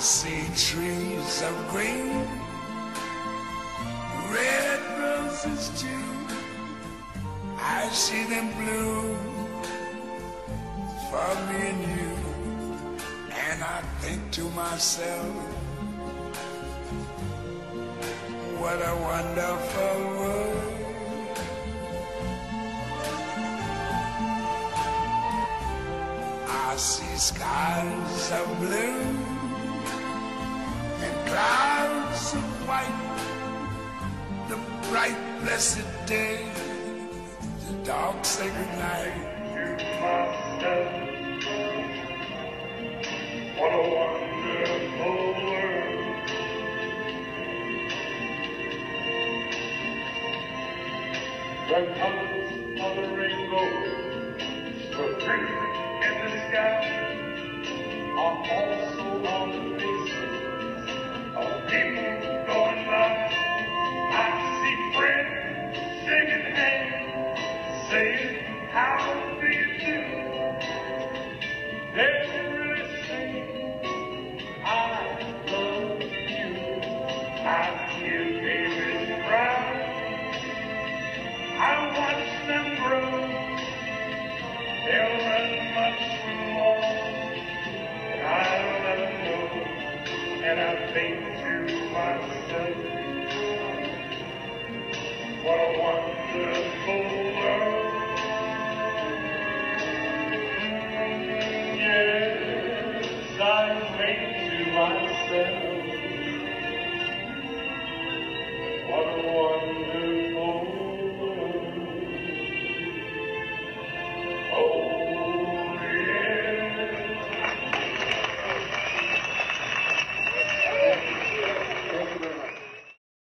see trees of green, red roses too. I see them bloom for me and you. And I think to myself, what a wonderful world. I see skies of blue and clouds of white, the bright blessed day, the dark sacred night. What a wonderful world. The colors of the rainbow were pretty in the sky, are also on the faces of people going by. I see friends shaking hands, saying, how do you do? They're really saying, I love you. I hear babies cry. I watch them grow. They'll run much more. I'll let them know. And I think to myself, what a wonderful